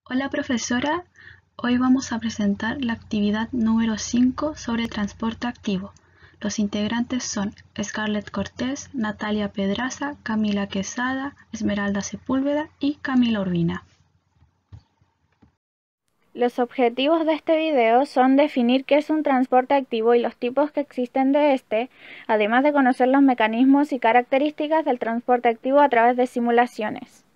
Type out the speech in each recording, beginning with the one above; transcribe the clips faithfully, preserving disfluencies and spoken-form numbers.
Hola profesora, hoy vamos a presentar la actividad número cinco sobre transporte activo. Los integrantes son Scarlett Cortés, Natalia Pedraza, Camila Quesada, Esmeralda Sepúlveda y Camila Urbina. Los objetivos de este video son definir qué es un transporte activo y los tipos que existen de este, además de conocer los mecanismos y características del transporte activo a través de simulaciones.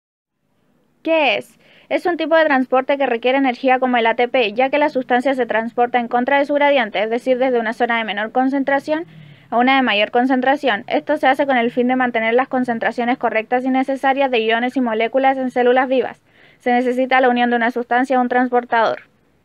¿Qué es? Es un tipo de transporte que requiere energía como el A T P, ya que la sustancia se transporta en contra de su gradiente, es decir, desde una zona de menor concentración a una de mayor concentración. Esto se hace con el fin de mantener las concentraciones correctas y necesarias de iones y moléculas en células vivas. Se necesita la unión de una sustancia a un transportador.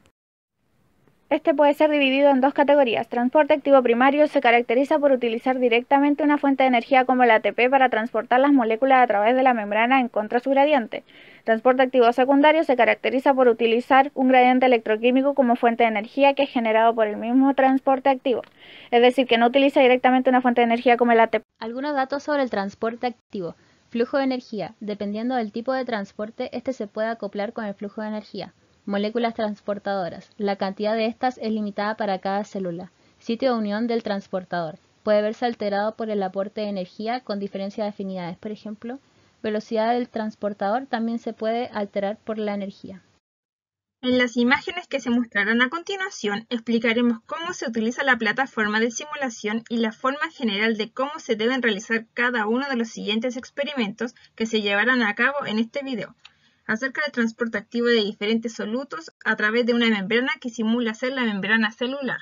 Este puede ser dividido en dos categorías. Transporte activo primario se caracteriza por utilizar directamente una fuente de energía como el A T P para transportar las moléculas a través de la membrana en contra de su gradiente. Transporte activo secundario se caracteriza por utilizar un gradiente electroquímico como fuente de energía que es generado por el mismo transporte activo, es decir, que no utiliza directamente una fuente de energía como el A T P. Algunos datos sobre el transporte activo. Flujo de energía. Dependiendo del tipo de transporte, este se puede acoplar con el flujo de energía. Moléculas transportadoras. La cantidad de estas es limitada para cada célula. Sitio de unión del transportador. Puede verse alterado por el aporte de energía con diferencia de afinidades, por ejemplo. Velocidad del transportador también se puede alterar por la energía. En las imágenes que se mostrarán a continuación, explicaremos cómo se utiliza la plataforma de simulación y la forma general de cómo se deben realizar cada uno de los siguientes experimentos que se llevarán a cabo en este video, acerca del transporte activo de diferentes solutos a través de una membrana que simula ser la membrana celular.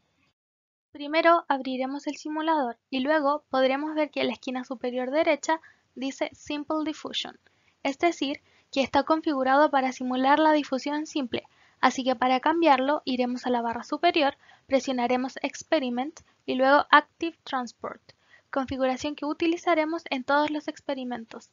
Primero abriremos el simulador y luego podremos ver que en la esquina superior derecha dice Simple Diffusion, es decir, que está configurado para simular la difusión simple, así que para cambiarlo iremos a la barra superior, presionaremos Experiment y luego Active Transport, configuración que utilizaremos en todos los experimentos.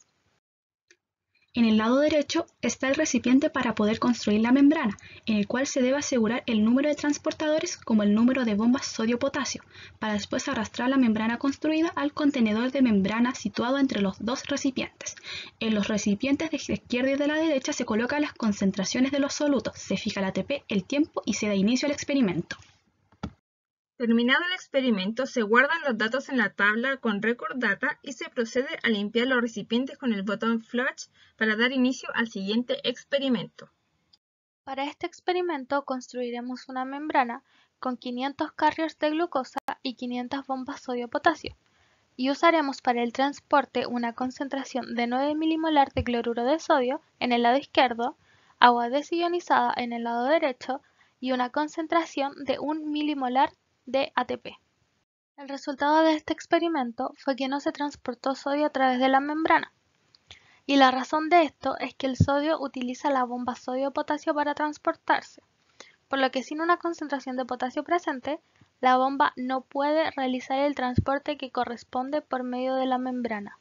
En el lado derecho está el recipiente para poder construir la membrana, en el cual se debe asegurar el número de transportadores como el número de bombas sodio-potasio, para después arrastrar la membrana construida al contenedor de membrana situado entre los dos recipientes. En los recipientes de la izquierda y de la derecha se colocan las concentraciones de los solutos, se fija el A T P, el tiempo y se da inicio al experimento. Terminado el experimento, se guardan los datos en la tabla con Record Data y se procede a limpiar los recipientes con el botón Flush para dar inicio al siguiente experimento. Para este experimento construiremos una membrana con quinientos carriers de glucosa y quinientas bombas sodio-potasio y usaremos para el transporte una concentración de nueve milimolar de cloruro de sodio en el lado izquierdo, agua desionizada en el lado derecho y una concentración de un milimolar de A T P. El resultado de este experimento fue que no se transportó sodio a través de la membrana. Y la razón de esto es que el sodio utiliza la bomba sodio-potasio para transportarse, por lo que sin una concentración de potasio presente, la bomba no puede realizar el transporte que corresponde por medio de la membrana.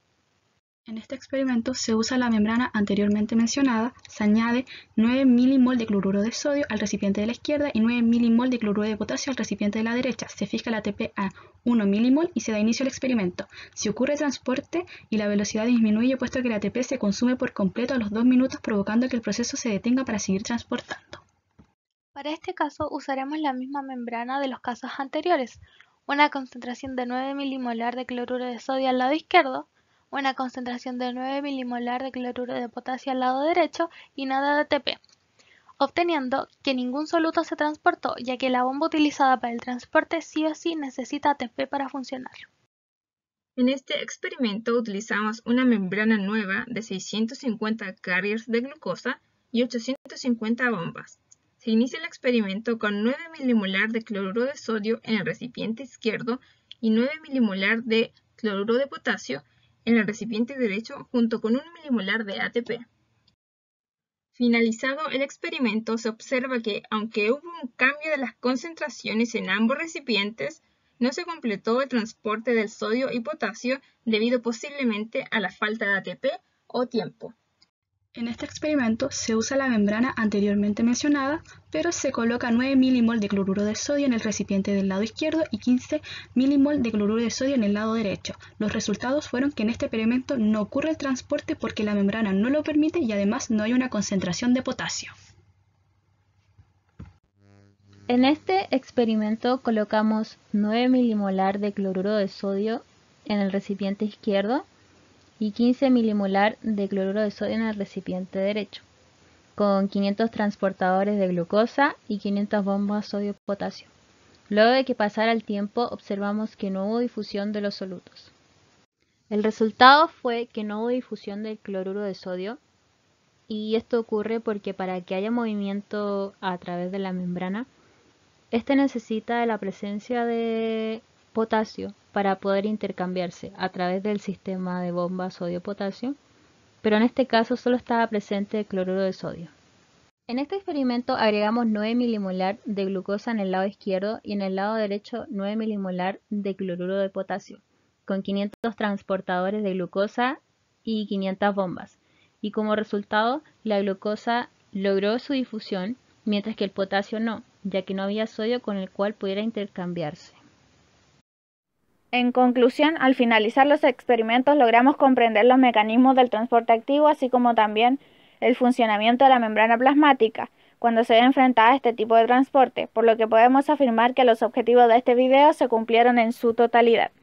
En este experimento se usa la membrana anteriormente mencionada, se añade nueve milimol de cloruro de sodio al recipiente de la izquierda y nueve milimol de cloruro de potasio al recipiente de la derecha. Se fija el A T P a uno milimol y se da inicio al experimento. Si ocurre transporte y la velocidad disminuye puesto que el A T P se consume por completo a los dos minutos, provocando que el proceso se detenga para seguir transportando. Para este caso usaremos la misma membrana de los casos anteriores, una concentración de nueve milimolar de cloruro de sodio al lado izquierdo, una concentración de nueve milimolar de cloruro de potasio al lado derecho y nada de A T P, obteniendo que ningún soluto se transportó, ya que la bomba utilizada para el transporte sí o sí necesita A T P para funcionar. En este experimento utilizamos una membrana nueva de seiscientos cincuenta carriers de glucosa y ochocientas cincuenta bombas. Se inicia el experimento con nueve milimolar de cloruro de sodio en el recipiente izquierdo y nueve milimolar de cloruro de potasio en el recipiente derecho junto con un milimolar de A T P. Finalizado el experimento, se observa que, aunque hubo un cambio de las concentraciones en ambos recipientes, no se completó el transporte del sodio y potasio debido posiblemente a la falta de A T P o tiempo. En este experimento se usa la membrana anteriormente mencionada, pero se coloca nueve milimol de cloruro de sodio en el recipiente del lado izquierdo y quince milimol de cloruro de sodio en el lado derecho. Los resultados fueron que en este experimento no ocurre el transporte porque la membrana no lo permite y además no hay una concentración de potasio. En este experimento colocamos nueve milimolar de cloruro de sodio en el recipiente izquierdo y quince milimolar de cloruro de sodio en el recipiente derecho, con quinientos transportadores de glucosa y quinientas bombas sodio-potasio. Luego de que pasara el tiempo, observamos que no hubo difusión de los solutos. El resultado fue que no hubo difusión del cloruro de sodio, y esto ocurre porque para que haya movimiento a través de la membrana, este necesita de la presencia de potasio para poder intercambiarse a través del sistema de bomba sodio-potasio, pero en este caso solo estaba presente el cloruro de sodio. En este experimento agregamos nueve milimolar de glucosa en el lado izquierdo y en el lado derecho nueve milimolar de cloruro de potasio, con quinientos transportadores de glucosa y quinientas bombas, y como resultado la glucosa logró su difusión, mientras que el potasio no, ya que no había sodio con el cual pudiera intercambiarse. En conclusión, al finalizar los experimentos logramos comprender los mecanismos del transporte activo, así como también el funcionamiento de la membrana plasmática cuando se ve enfrentada a este tipo de transporte, por lo que podemos afirmar que los objetivos de este video se cumplieron en su totalidad.